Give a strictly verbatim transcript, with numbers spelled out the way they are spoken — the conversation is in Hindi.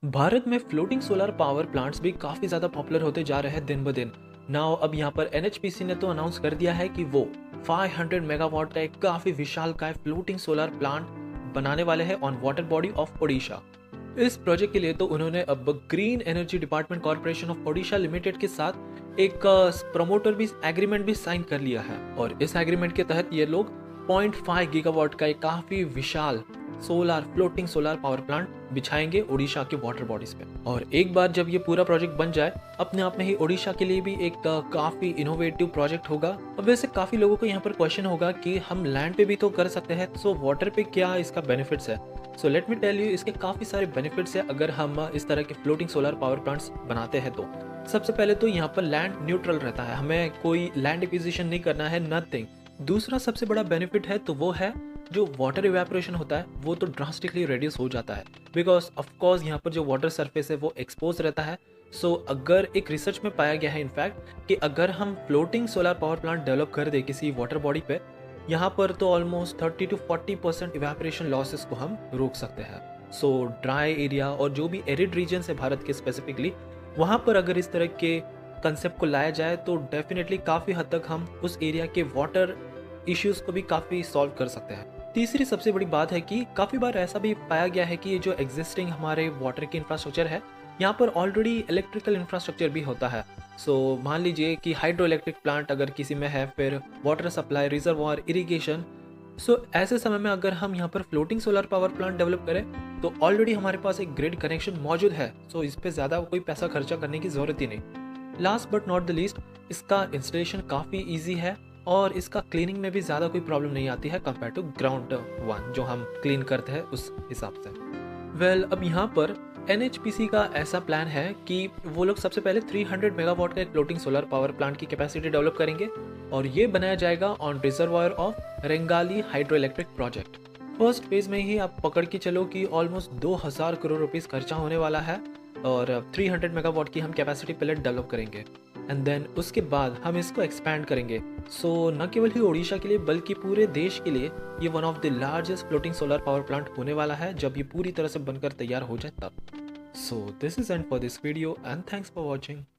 भारत में फ्लोटिंग सोलर पावर प्लांट्स भी काफी ज्यादा पॉपुलर होते जा रहे हैं दिन ब दिन। नाउ अब यहाँ पर एन एच पी सी ने तो अनाउंस कर दिया है कि वो पाँच सौ मेगावाट का एक काफी विशालकाय फ्लोटिंग सोलर प्लांट बनाने वाले हैं on water body of Odisha. इस प्रोजेक्ट के लिए तो उन्होंने अब green energy department corporation of Odisha limited के साथ एक प्रमोटर भी एग्रीमेंट भी साइन कर लिया है और इस एग्रीमेंट के तहत ये लोग पॉइंट फाइव गीगावाट का एक काफी विशाल solar floating solar power plant बिछाएंगे ओडिशा के वाटर बॉडीज पे। और एक बार जब ये पूरा प्रोजेक्ट बन जाए अपने आप में ही ओडिशा के लिए भी एक काफी इनोवेटिव प्रोजेक्ट होगा। अब वैसे काफी लोगों को यहाँ पर क्वेश्चन होगा कि हम लैंड पे भी तो कर सकते हैं, सो वाटर पे क्या इसका बेनिफिट्स है। So let me tell you, इसके काफी सारे बेनिफिट्स है अगर हम इस तरह के फ्लोटिंग सोलर पावर प्लांट्स बनाते हैं तो। सबसे पहले तो यहाँ पर लैंड न्यूट्रल रहता है, हमें कोई लैंड एक्विजिशन नहीं करना है, नथिंग। दूसरा सबसे बड़ा बेनिफिट है तो वो है जो वाटर इवेपोरेशन होता है वो तो ड्रास्टिकली रिड्यूस हो जाता है, बिकॉज ऑफ कोर्स यहाँ पर जो वाटर सरफेस है वो एक्सपोज रहता है। सो so, अगर एक रिसर्च में पाया गया है इनफैक्ट कि अगर हम floating solar power plant develop कर दे किसी वाटर बॉडी पे, यहाँ पर तो almost thirty to forty percent evaporation losses को हम रोक सकते हैं। सो ड्राई एरिया और जो भी एरिड रीजन है भारत के स्पेसिफिकली, वहाँ पर अगर इस तरह के कंसेप्ट को लाया जाए तो डेफिनेटली काफ़ी हद तक हम उस एरिया के वाटर इश्यूज को भी काफ़ी सॉल्व कर सकते हैं। तीसरी सबसे बड़ी बात है कि काफ़ी बार ऐसा भी पाया गया है कि ये जो एग्जिस्टिंग हमारे वाटर की इंफ्रास्ट्रक्चर है यहाँ पर ऑलरेडी इलेक्ट्रिकल इंफ्रास्ट्रक्चर भी होता है। सो so, मान लीजिए कि हाइड्रो इलेक्ट्रिक प्लांट अगर किसी में है, फिर water supply, reservoir, irrigation. So ऐसे समय में अगर हम यहाँ पर floating solar power plant develop करें तो ऑलरेडी हमारे पास एक ग्रिड कनेक्शन मौजूद है। सो so, इस पर ज़्यादा कोई पैसा खर्चा करने की ज़रूरत ही नहीं। Last but not the least, इसका इंस्टॉलेशन काफ़ी ईजी है और इसका क्लीनिंग में भी ज़्यादा कोई प्रॉब्लम नहीं आती है कंपेयर टू ग्राउंड वन जो हम क्लीन करते हैं उस हिसाब से। वेल well, अब यहाँ पर एन एच पी सी का ऐसा प्लान है कि वो लोग सबसे पहले तीन सौ मेगावाट का एक फ्लोटिंग सोलर पावर प्लांट की कैपेसिटी डेवलप करेंगे और ये बनाया जाएगा on reservoir of Rengali hydro electric project. First phase में ही आप पकड़ के चलो कि ऑलमोस्ट दो हज़ार करोड़ रुपीस खर्चा होने वाला है और तीन सौ मेगावाट की हम कैपेसिटी पहले डेवलप करेंगे एंड देन उसके बाद हम इसको एक्सपैंड करेंगे। सो so, न केवल ही ओडिशा के लिए बल्कि पूरे देश के लिए ये one of the largest floating solar power plant होने वाला है जब ये पूरी तरह से बनकर तैयार हो जाए तब। So this is end for this video and thanks for watching.